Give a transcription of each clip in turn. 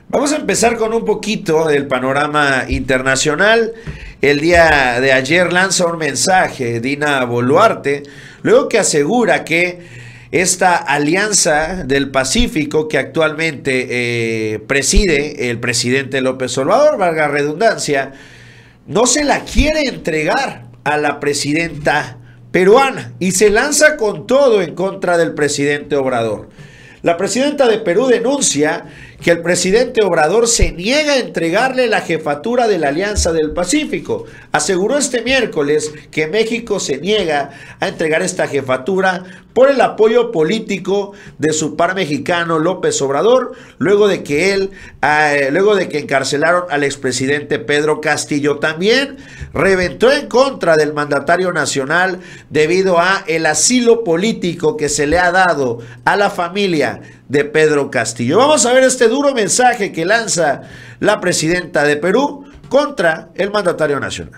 Vamos a empezar con un poquito del panorama internacional. El día de ayer lanza un mensaje Dina Boluarte, luego que asegura que esta alianza del Pacífico que actualmente preside el presidente López Obrador, valga redundancia, no se la quiere entregar a la presidenta peruana y se lanza con todo en contra del presidente Obrador. La presidenta de Perú denuncia que el presidente Obrador se niega a entregarle la jefatura de la Alianza del Pacífico. Aseguró este miércoles que México se niega a entregar esta jefatura por el apoyo político de su par mexicano López Obrador, luego de que encarcelaron al expresidente Pedro Castillo. También reventó en contra del mandatario nacional debido a el asilo político que se le ha dado a la familia de Pedro Castillo. Vamos a ver este duro mensaje que lanza la presidenta de Perú contra el mandatario nacional.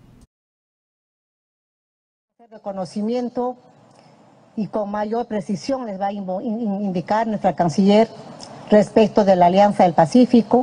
Reconocimiento y con mayor precisión les va a indicar nuestra canciller respecto de la Alianza del Pacífico.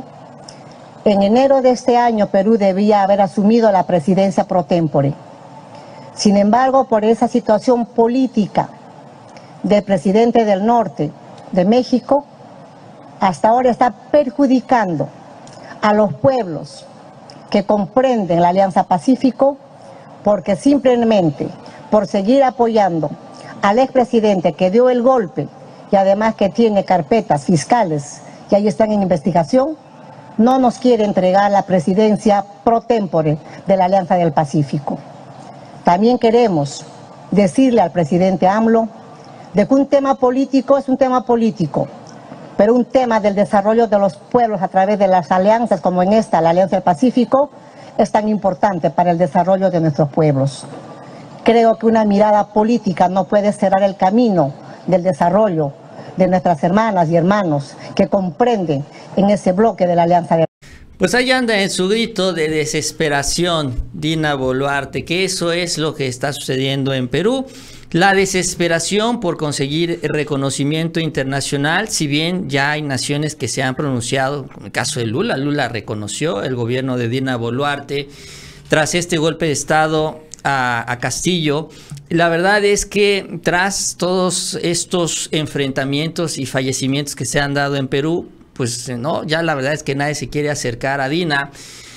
En enero de este año Perú debía haber asumido la presidencia pro tempore. Sin embargo, por esa situación política del presidente del norte de México, hasta ahora está perjudicando a los pueblos que comprenden la Alianza Pacífico, porque simplemente por seguir apoyando al expresidente que dio el golpe y además que tiene carpetas fiscales y ahí están en investigación, no nos quiere entregar la presidencia pro tempore de la Alianza del Pacífico. También queremos decirle al presidente AMLO de que un tema político es un tema político, pero un tema del desarrollo de los pueblos a través de las alianzas, como en esta, la Alianza del Pacífico, es tan importante para el desarrollo de nuestros pueblos. Creo que una mirada política no puede cerrar el camino del desarrollo de nuestras hermanas y hermanos que comprenden en ese bloque de la Alianza del Pues ahí anda en su grito de desesperación Dina Boluarte, que eso es lo que está sucediendo en Perú. La desesperación por conseguir el reconocimiento internacional, si bien ya hay naciones que se han pronunciado, como el caso de Lula. Lula reconoció el gobierno de Dina Boluarte tras este golpe de Estado a Castillo. La verdad es que tras todos estos enfrentamientos y fallecimientos que se han dado en Perú, pues no, ya la verdad es que nadie se quiere acercar a Dina.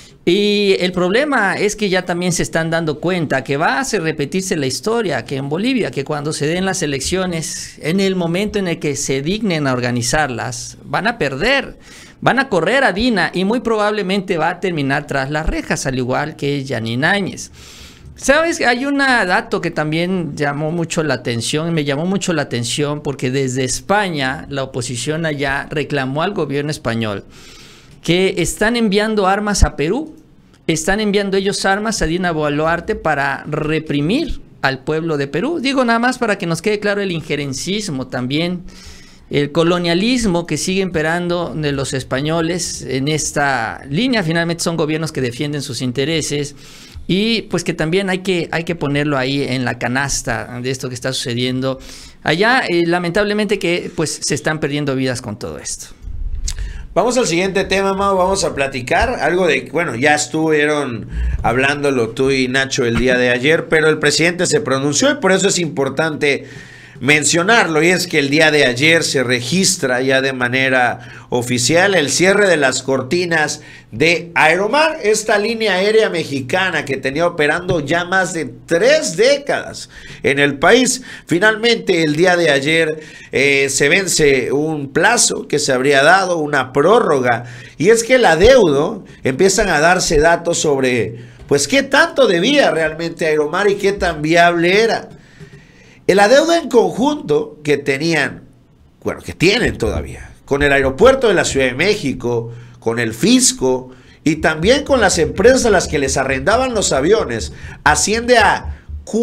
Y el problema es que ya también se están dando cuenta que va a repetirse la historia que en Bolivia, que cuando se den las elecciones, en el momento en el que se dignen a organizarlas, van a perder, van a correr a Dina y muy probablemente va a terminar tras las rejas, al igual que Yanine Áñez. ¿Sabes? Hay un dato que también llamó mucho la atención, me llamó mucho la atención, porque desde España, la oposición allá reclamó al gobierno español que están enviando armas a Perú, están enviando ellos armas a Dina Boluarte para reprimir al pueblo de Perú. Digo nada más para que nos quede claro el injerencismo también, el colonialismo que sigue imperando de los españoles en esta línea. Finalmente son gobiernos que defienden sus intereses y pues que también hay que ponerlo ahí en la canasta de esto que está sucediendo allá. Lamentablemente que pues se están perdiendo vidas con todo esto. Vamos al siguiente tema, Mau. Vamos a platicar algo de, bueno, ya estuvieron hablándolo tú y Nacho el día de ayer, pero el presidente se pronunció y por eso es importante mencionarlo, y es que el día de ayer se registra ya de manera oficial el cierre de las cortinas de Aeromar, esta línea aérea mexicana que tenía operando ya más de 3 décadas en el país. Finalmente el día de ayer se vence un plazo que se habría dado, una prórroga, y es que el adeudo empiezan a darse datos sobre pues qué tanto debía realmente Aeromar y qué tan viable era. El adeudo en conjunto que tenían, bueno, que tienen todavía, con el aeropuerto de la Ciudad de México, con el fisco y también con las empresas a las que les arrendaban los aviones, asciende a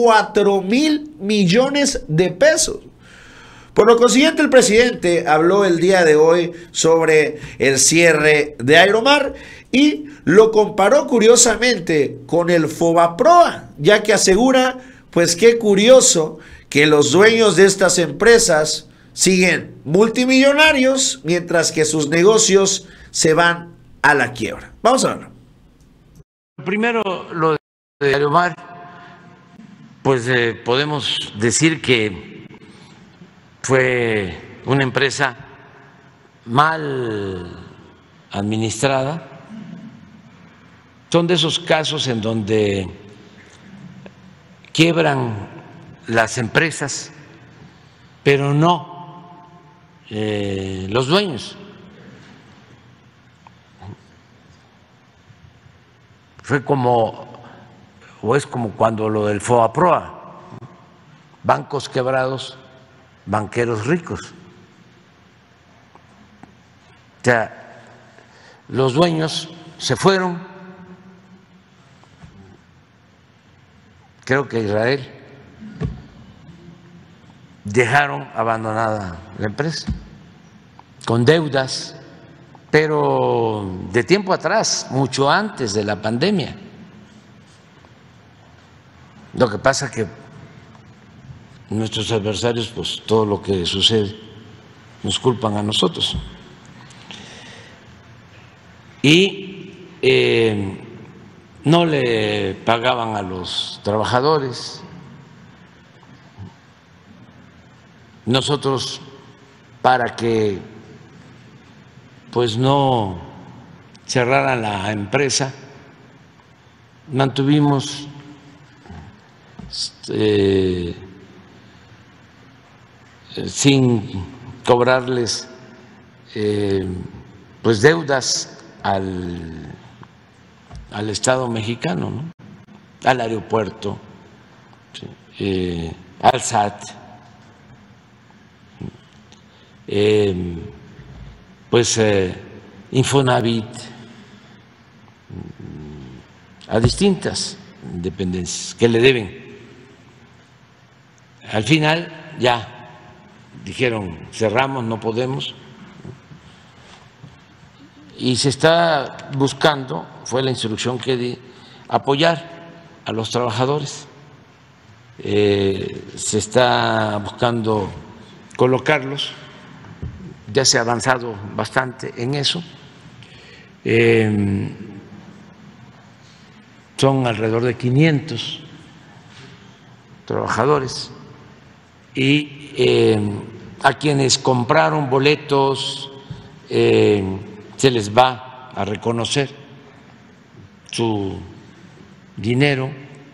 4,000 millones de pesos. Por lo consiguiente, el presidente habló el día de hoy sobre el cierre de Aeromar y lo comparó curiosamente con el Fobaproa, ya que asegura, pues qué curioso, que los dueños de estas empresas siguen multimillonarios, mientras que sus negocios se van a la quiebra. Vamos a verlo. Primero, lo de Aeromar, pues podemos decir que fue una empresa mal administrada. Son de esos casos en donde quiebran las empresas, pero no los dueños. Fue como, o es como cuando lo del FOAPROA, bancos quebrados, banqueros ricos. O sea, los dueños se fueron, creo que Israel, dejaron abandonada la empresa, con deudas, pero de tiempo atrás, mucho antes de la pandemia. Lo que pasa que nuestros adversarios, pues todo lo que sucede, nos culpan a nosotros. Y no le pagaban a los trabajadores. Nosotros, para que pues no cerraran la empresa, mantuvimos sin cobrarles pues deudas al Estado mexicano, ¿no? Al aeropuerto, ¿sí? Al SAT, pues Infonavit, a distintas dependencias que le deben. Al final ya dijeron cerramos, no podemos, y se está buscando, fue la instrucción que di, apoyar a los trabajadores. Se está buscando colocarlos, ya se ha avanzado bastante en eso. Son alrededor de 500 trabajadores y a quienes compraron boletos se les va a reconocer su dinero.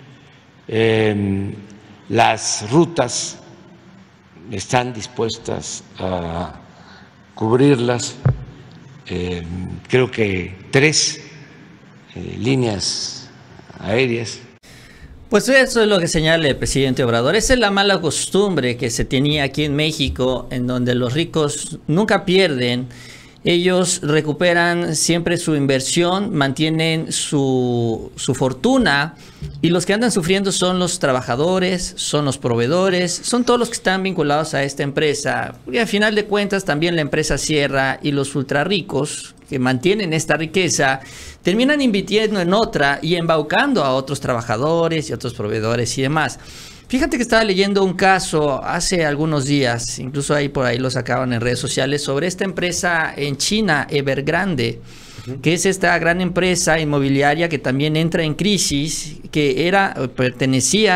Las rutas están dispuestas a cubrirlas, creo que 3 líneas aéreas. Pues eso es lo que señala el presidente Obrador. Esa es la mala costumbre que se tenía aquí en México, en donde los ricos nunca pierden. Ellos recuperan siempre su inversión, mantienen su fortuna, y los que andan sufriendo son los trabajadores, son los proveedores, son todos los que están vinculados a esta empresa. Y al final de cuentas también la empresa cierra y los ultra ricos que mantienen esta riqueza terminan invirtiendo en otra y embaucando a otros trabajadores y otros proveedores y demás. Fíjate que estaba leyendo un caso hace algunos días, incluso ahí por ahí lo sacaban en redes sociales, sobre esta empresa en China, Evergrande, que es esta gran empresa inmobiliaria que también entra en crisis, que pertenece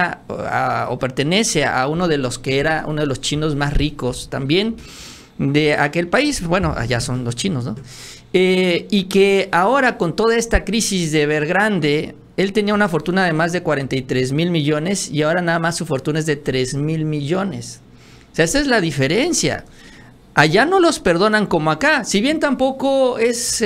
a uno de los que era uno de los chinos más ricos también de aquel país. Bueno, allá son los chinos, ¿no? Y que ahora con toda esta crisis de Evergrande, él tenía una fortuna de más de 43,000 millones y ahora nada más su fortuna es de 3,000 millones. O sea, esa es la diferencia. Allá no los perdonan como acá. Si bien tampoco es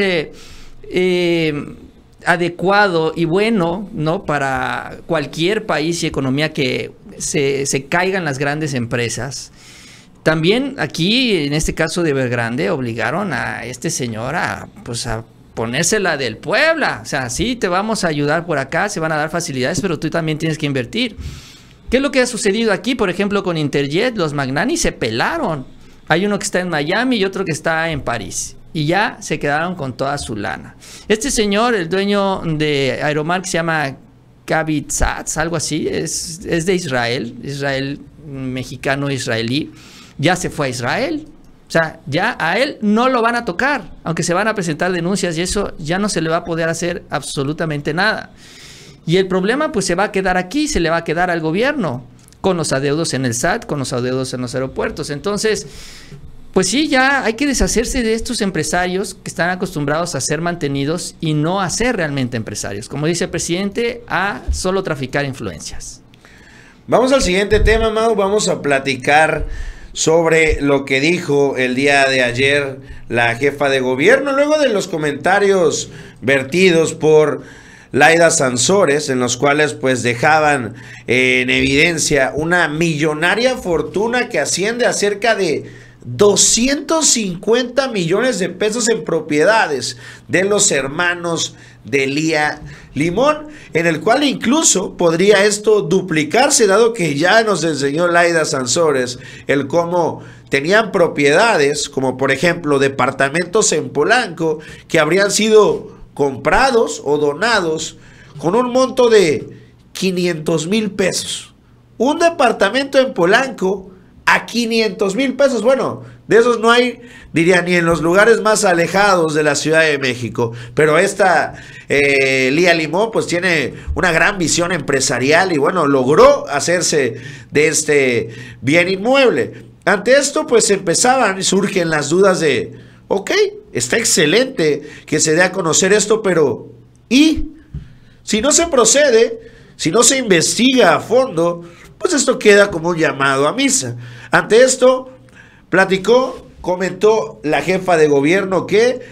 adecuado y bueno, ¿no?, para cualquier país y economía que se caigan las grandes empresas. También aquí, en este caso de Evergrande, obligaron a este señor a ponérsela del Puebla. O sea, sí, te vamos a ayudar por acá, se van a dar facilidades, pero tú también tienes que invertir. ¿Qué es lo que ha sucedido aquí? Por ejemplo, con Interjet, los Magnani se pelaron. Hay uno que está en Miami y otro que está en París. Y ya se quedaron con toda su lana. Este señor, el dueño de Aeromar, que se llama Kavitsats, algo así, es de Israel, mexicano-israelí. Ya se fue a Israel. O sea, ya a él no lo van a tocar, aunque se van a presentar denuncias y eso ya no se le va a poder hacer absolutamente nada. Y el problema pues se va a quedar aquí, se le va a quedar al gobierno, con los adeudos en el SAT, con los adeudos en los aeropuertos. Entonces, pues sí, ya hay que deshacerse de estos empresarios que están acostumbrados a ser mantenidos y no a ser realmente empresarios. Como dice el presidente, a solo traficar influencias. Vamos al siguiente tema, Mau. Vamos a platicar sobre lo que dijo el día de ayer la jefa de gobierno, luego de los comentarios vertidos por Laida Sansores, en los cuales pues dejaban en evidencia una millonaria fortuna que asciende a cerca de 250 millones de pesos en propiedades de los hermanos de Lía Limón, en el cual incluso podría esto duplicarse, dado que ya nos enseñó Laida Sansores el cómo tenían propiedades, como por ejemplo departamentos en Polanco, que habrían sido comprados o donados con un monto de 500,000 pesos. Un departamento en Polanco a 500,000 pesos. Bueno, de esos no hay, diría, ni en los lugares más alejados de la Ciudad de México. Pero esta Lía Limón pues tiene una gran visión empresarial y bueno, logró hacerse de este bien inmueble. Ante esto pues empezaban y surgen las dudas de, ok, está excelente que se dé a conocer esto, pero ¿y si no se procede, si no se investiga a fondo? Pues esto queda como un llamado a misa. Ante esto, comentó la jefa de gobierno que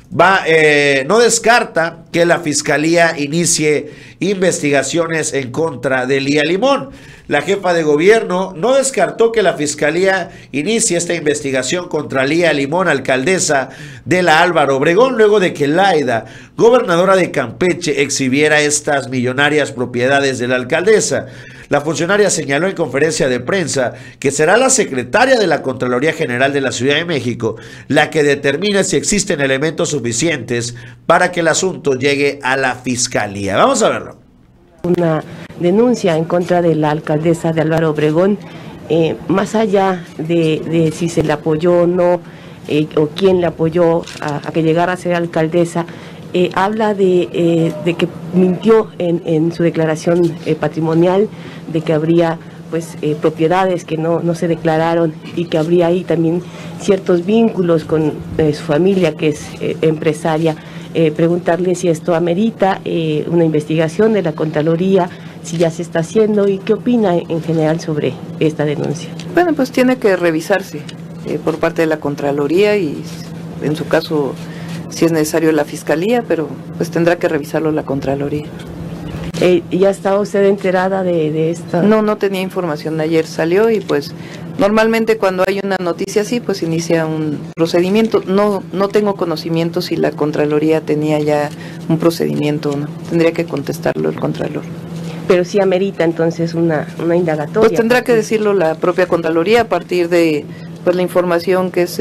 no descarta que la fiscalía inicie investigaciones en contra de Lía Limón. La jefa de gobierno no descartó que la fiscalía inicie esta investigación contra Lía Limón, alcaldesa de la Álvaro Obregón, luego de que Laida, gobernadora de Campeche, exhibiera estas millonarias propiedades de la alcaldesa. La funcionaria señaló en conferencia de prensa que será la secretaria de la Contraloría General de la Ciudad de México la que determine si existen elementos suficientes para que el asunto llegue a la fiscalía. Vamos a verlo. Una denuncia en contra de la alcaldesa de Álvaro Obregón, más allá de si se le apoyó o no, o quién le apoyó a que llegara a ser alcaldesa, habla de que mintió en su declaración patrimonial, de que habría pues propiedades que no se declararon y que habría ahí también ciertos vínculos con su familia, que es empresaria. Preguntarle si esto amerita una investigación de la Contraloría, si ya se está haciendo y qué opina en general sobre esta denuncia. Bueno, pues tiene que revisarse por parte de la Contraloría y en su caso si es necesario la Fiscalía, pero pues tendrá que revisarlo la Contraloría. ¿Ya estaba usted enterada de esta? No tenía información, ayer salió y pues normalmente cuando hay una noticia así pues inicia un procedimiento. No tengo conocimiento si la Contraloría tenía ya un procedimiento o no, tendría que contestarlo el Contralor. Pero sí amerita entonces una indagatoria. Pues tendrá que decirlo la propia Contraloría a partir de pues la información que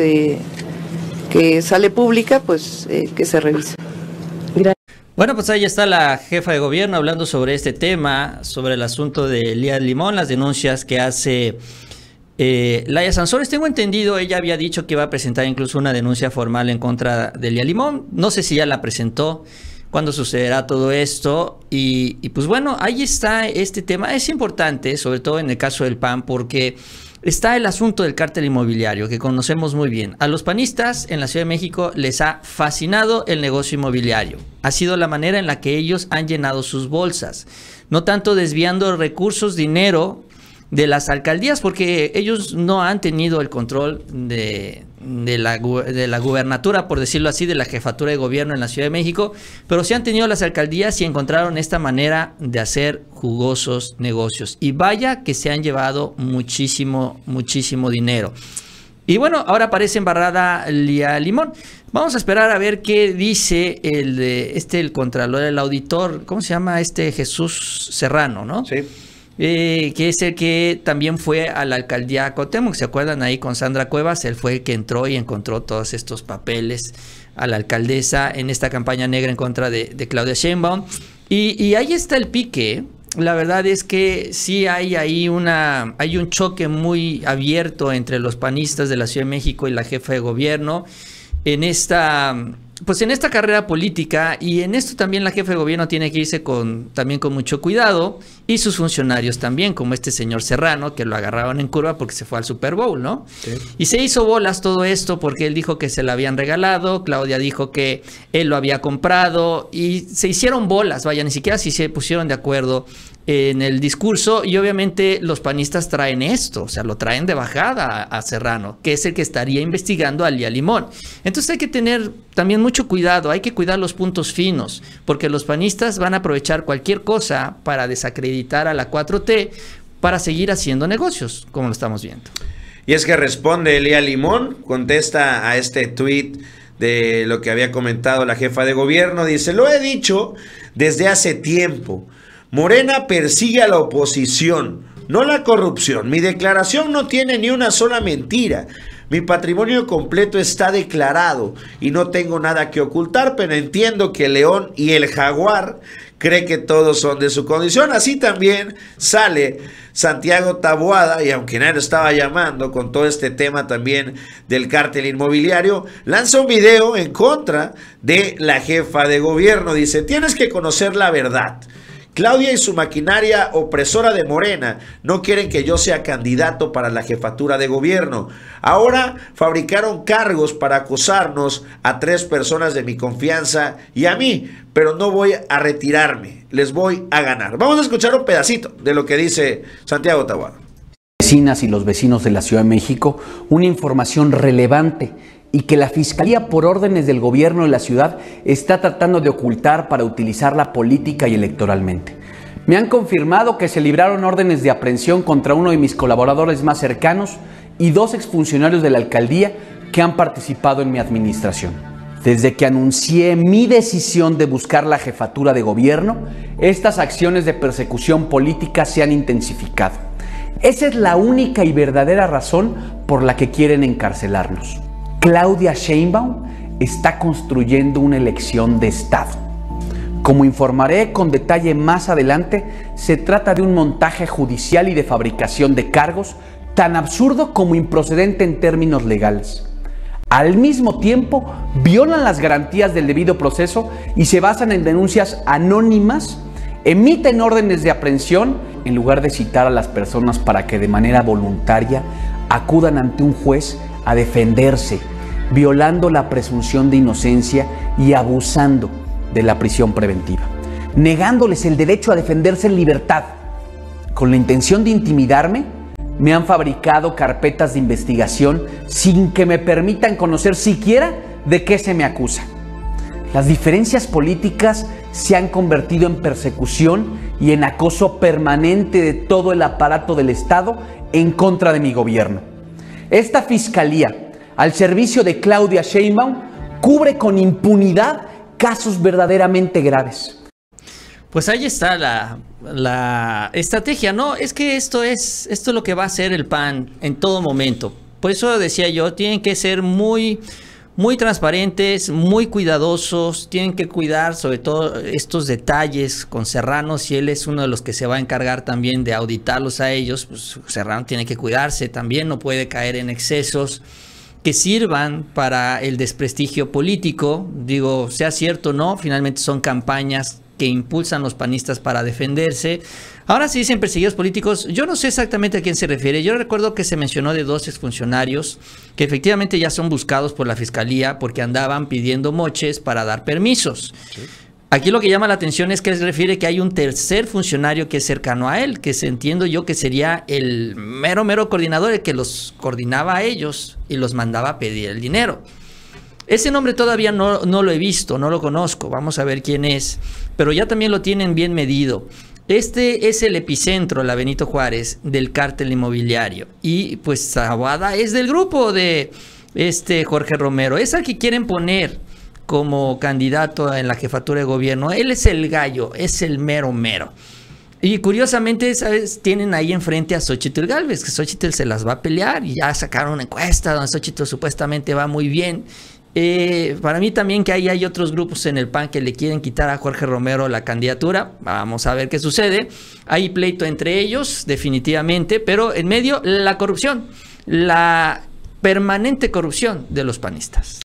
sale pública, pues que se revise. Bueno, pues ahí está la jefa de gobierno hablando sobre este tema, sobre el asunto de Lía Limón, las denuncias que hace Laida Sansores. Tengo entendido, ella había dicho que iba a presentar incluso una denuncia formal en contra de Lía Limón. No sé si ya la presentó, cuándo sucederá todo esto. Y pues bueno, ahí está este tema. Es importante, sobre todo en el caso del PAN, porque está el asunto del cártel inmobiliario, que conocemos muy bien. A los panistas en la Ciudad de México les ha fascinado el negocio inmobiliario. Ha sido la manera en la que ellos han llenado sus bolsas. No tanto desviando recursos, dinero de las alcaldías, porque ellos no han tenido el control de la gubernatura, por decirlo así, de la jefatura de gobierno en la Ciudad de México, pero sí han tenido las alcaldías y encontraron esta manera de hacer jugosos negocios. Y vaya que se han llevado muchísimo dinero. Y bueno, ahora aparece embarrada Lía Limón. Vamos a esperar a ver qué dice el contralor, el auditor, ¿cómo se llama? Jesús Serrano, ¿no? Sí. Que es el que también fue a la alcaldía Cuauhtémoc. ¿Se acuerdan ahí con Sandra Cuevas? Él fue el que entró y encontró todos estos papeles a la alcaldesa en esta campaña negra en contra de Claudia Sheinbaum. Y ahí está el pique la verdad es que sí hay ahí hay un choque muy abierto entre los panistas de la Ciudad de México y la jefa de gobierno en esta carrera política, y en esto también la jefa de gobierno tiene que irse también con mucho cuidado, y sus funcionarios también, como este señor Serrano, que lo agarraron en curva porque se fue al Super Bowl, ¿no? Sí. Y se hizo bolas todo esto porque él dijo que se lo habían regalado, Claudia dijo que él lo había comprado, y se hicieron bolas, vaya, ni siquiera si se pusieron de acuerdo en el discurso, y obviamente los panistas traen esto, o sea, lo traen de bajada a Serrano, que es el que estaría investigando a Lía Limón. Entonces hay que tener también mucho cuidado, hay que cuidar los puntos finos, porque los panistas van a aprovechar cualquier cosa para desacreditar a la 4T, para seguir haciendo negocios, como lo estamos viendo. Y es que responde Lía Limón, contesta a este tuit de lo que había comentado la jefa de gobierno, dice: lo he dicho desde hace tiempo, Morena persigue a la oposición, no la corrupción. Mi declaración no tiene ni una sola mentira. Mi patrimonio completo está declarado y no tengo nada que ocultar, pero entiendo que el león y el jaguar cree que todos son de su condición. Así también sale Santiago Taboada, y aunque nadie lo estaba llamando con todo este tema también del cártel inmobiliario, lanza un video en contra de la jefa de gobierno. Dice: tienes que conocer la verdad. Claudia y su maquinaria opresora de Morena no quieren que yo sea candidato para la jefatura de gobierno. Ahora fabricaron cargos para acusarnos a 3 personas de mi confianza y a mí, pero no voy a retirarme, les voy a ganar. Vamos a escuchar un pedacito de lo que dice Santiago Taboada. Vecinas y los vecinos de la Ciudad de México, una información relevante y que la Fiscalía, por órdenes del gobierno de la ciudad, está tratando de ocultar para utilizarla política y electoralmente. Me han confirmado que se libraron órdenes de aprehensión contra uno de mis colaboradores más cercanos y 2 exfuncionarios de la alcaldía que han participado en mi administración. Desde que anuncié mi decisión de buscar la jefatura de gobierno, estas acciones de persecución política se han intensificado. Esa es la única y verdadera razón por la que quieren encarcelarnos. Claudia Sheinbaum está construyendo una elección de Estado. Como informaré con detalle más adelante, se trata de un montaje judicial y de fabricación de cargos tan absurdo como improcedente en términos legales. Al mismo tiempo, violan las garantías del debido proceso y se basan en denuncias anónimas, emiten órdenes de aprehensión en lugar de citar a las personas para que de manera voluntaria acudan ante un juez a defenderse, violando la presunción de inocencia y abusando de la prisión preventiva, negándoles el derecho a defenderse en libertad. Con la intención de intimidarme, me han fabricado carpetas de investigación sin que me permitan conocer siquiera de qué se me acusa. Las diferencias políticas se han convertido en persecución y en acoso permanente de todo el aparato del Estado en contra de mi gobierno. Esta fiscalía, al servicio de Claudia Sheinbaum, cubre con impunidad casos verdaderamente graves. Pues ahí está la estrategia, ¿no? Es que esto es lo que va a hacer el PAN en todo momento. Por eso decía yo, tienen que ser muy transparentes, muy cuidadosos, tienen que cuidar sobre todo estos detalles con Serrano. Si él es uno de los que se va a encargar también de auditarlos a ellos, pues Serrano tiene que cuidarse también, no puede caer en excesos que sirvan para el desprestigio político. Digo, sea cierto o no, finalmente son campañas que impulsan los panistas para defenderse. Ahora se dicen perseguidos políticos. Yo no sé exactamente a quién se refiere. Yo recuerdo que se mencionó de 2 exfuncionarios que efectivamente ya son buscados por la fiscalía porque andaban pidiendo moches para dar permisos. Sí. Aquí lo que llama la atención es que se refiere que hay un tercer funcionario que es cercano a él, que entiendo yo que sería el mero coordinador, el que los coordinaba a ellos y los mandaba a pedir el dinero. Ese nombre todavía no lo he visto, no lo conozco, vamos a ver quién es, pero ya también lo tienen bien medido. Este es el epicentro, la Benito Juárez, del cártel inmobiliario, y pues Taboada es del grupo de Jorge Romero, es al que quieren poner como candidato en la jefatura de gobierno. Él es el gallo, es el mero. Y curiosamente, ¿sabes? Tienen ahí enfrente a Xochitl Gálvez, que Xochitl se las va a pelear y ya sacaron una encuesta donde Xochitl supuestamente va muy bien. Para mí también que ahí hay otros grupos en el PAN que le quieren quitar a Jorge Romero la candidatura. Vamos a ver qué sucede. Hay pleito entre ellos, definitivamente, pero en medio la corrupción, la permanente corrupción de los panistas.